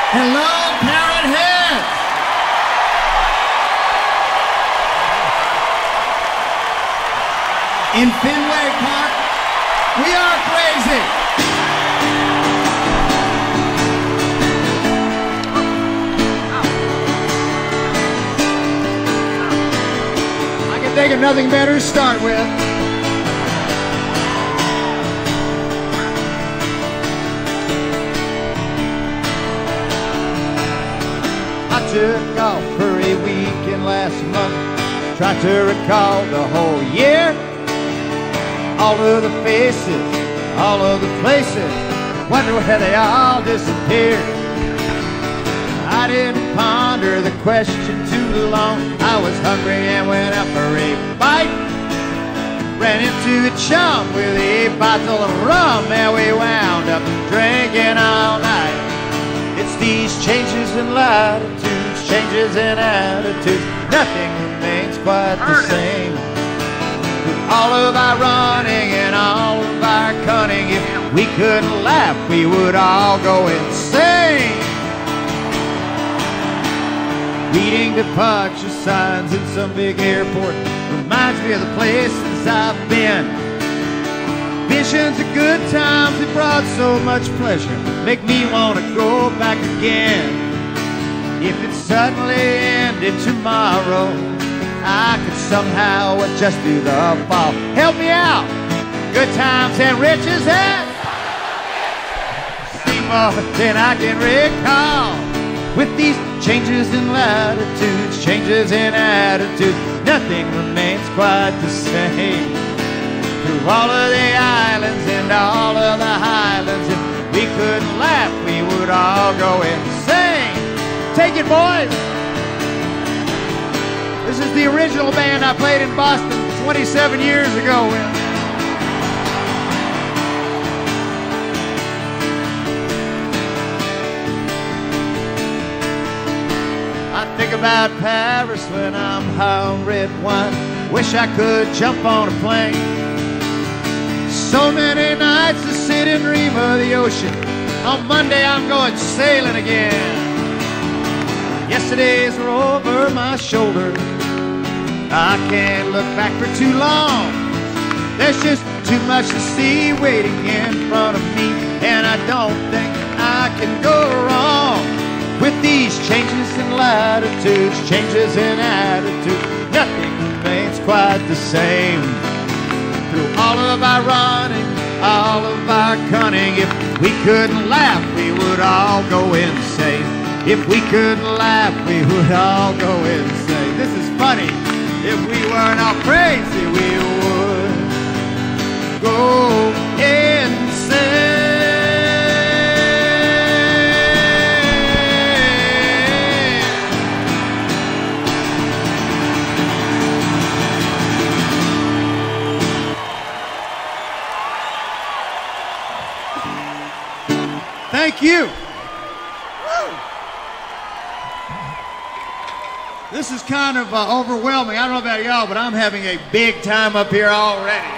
Hello, Parrot Head. In Fenway Park, we are crazy. I can think of nothing better to start with. I took off for a weekend last month, tried to recall the whole year. All of the faces, all of the places, wonder where they all disappeared. I didn't ponder the question too long. I was hungry and went out for a bite. Ran into a chum with a bottle of rum, and we wound up drinking all night. It's these changes in latitudes, changes in attitudes, nothing remains quite the same. All of our running and all of our cunning, if we couldn't laugh, we would all go insane. Reading departure signs in some big airport reminds me of the places I've been. Visions of good times that brought so much pleasure make me want to go back again. If it suddenly ended tomorrow, I could somehow adjust to the fall. Help me out! Good times and riches and see more than I can recall. With these changes in latitudes, changes in attitudes, nothing remains quite the same. Through all of the islands and all of the highlands, if we couldn't laugh, we would all go insane. Take it, boys! This is the original band I played in Boston 27 years ago with. I think about Paris when I'm high on red wine. Wish I could jump on a plane. So many nights to sit and dream of the ocean. On Monday I'm going sailing again. Yesterdays are over my shoulder. I can't look back for too long. There's just too much to see waiting in front of me, and I don't think I can go wrong. With these changes in latitudes, changes in attitude, nothing remains quite the same. Through all of our running, all of our cunning, if we couldn't laugh, we would all go insane. If we couldn't laugh, we would all go insane. This is funny. If we weren't all crazy, we would go insane. Thank you. This is kind of overwhelming. I don't know about y'all, but I'm having a big time up here already.